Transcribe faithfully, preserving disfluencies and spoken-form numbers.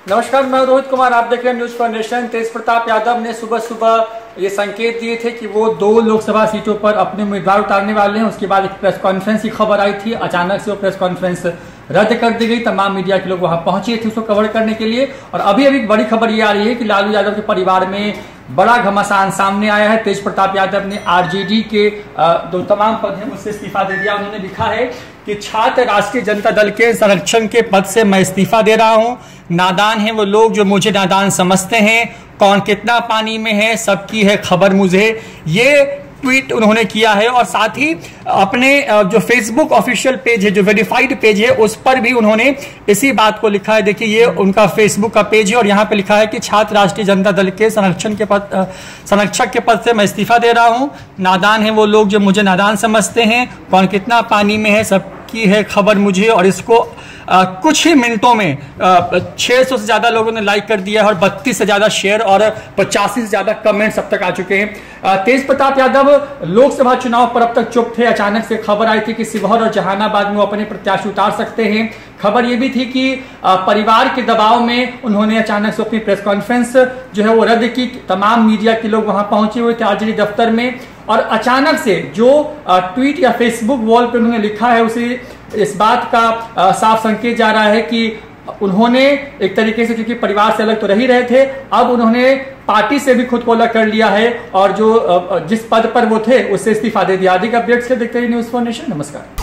नमस्कार, मैं रोहित कुमार, आप देख रहे हैं news for nation. Tej Pratap Yadav ने सुबह सुबह ये संकेत दिए थे कि वो दो लोकसभा सीटों पर अपने उम्मीदवार उतारने वाले हैं। उसके बाद एक प्रेस कॉन्फ्रेंस की खबर आई थी, अचानक से वो प्रेस कॉन्फ्रेंस रद्द कर दी गई। तमाम मीडिया के लोग वहां पहुंचे थे उसको कवर करने के लिए। और अभी अभी बड़ी खबर ये आ रही है कि लालू यादव के परिवार में बड़ा घमासान सामने आया है। तेज प्रताप यादव ने आरजेडी के दो तमाम पद हैं उससे इस्तीफा दे दिया। उन्होंने लिखा है कि छात्र राष्ट्रीय जनता दल के संरक्षण के पद से मैं इस्तीफा दे रहा हूं। नादान हैं वो लोग जो मुझे नादान समझते हैं। कौन कितना पानी में है सबकी है खबर मुझे। ये ट्वीट उन्होंने किया है और साथ ही अपने जो फेसबुक ऑफिशियल पेज है, जो वेरीफाइड पेज है, उस पर भी उन्होंने इसी बात को लिखा है। देखिए, ये उनका फेसबुक का पेज है और यहाँ पे लिखा है कि छात्र राष्ट्रीय जनता दल के संरक्षण के पद संरक्षक के पद से मैं इस्तीफा दे रहा हूँ। नादान हैं वो लोग जो मुझे नादान समझते हैं। कौन कितना पानी में है सबकी है खबर मुझे। और इसको आ, कुछ ही मिनटों में छह सौ से ज्यादा लोगों ने लाइक कर दिया है और बत्तीस से ज्यादा शेयर और पचासी से ज्यादा कमेंट्स अब तक आ चुके हैं। तेज प्रताप यादव लोकसभा चुनाव पर अब तक चुप थे। अचानक से खबर आई थी कि शिवहर और जहानाबाद में वो अपने प्रत्याशी उतार सकते हैं। खबर ये भी थी कि परिवार के दबाव में उन्होंने अचानक से अपनी प्रेस कॉन्फ्रेंस जो है वो रद्द की। तमाम मीडिया के लोग वहां पहुंचे हुए थे आरजेडी दफ्तर में। और अचानक से जो ट्वीट या फेसबुक वॉल पे उन्होंने लिखा है उसे इस बात का साफ संकेत जा रहा है कि उन्होंने एक तरीके से, क्योंकि परिवार से अलग तो रह ही रहे थे, अब उन्होंने पार्टी से भी खुद को अलग कर लिया है और जो जिस पद पर वो थे उससे इस्तीफा दे दिया। अधिक अपडेट्स के देखते रहिए न्यूज फॉर नेशन। नमस्कार।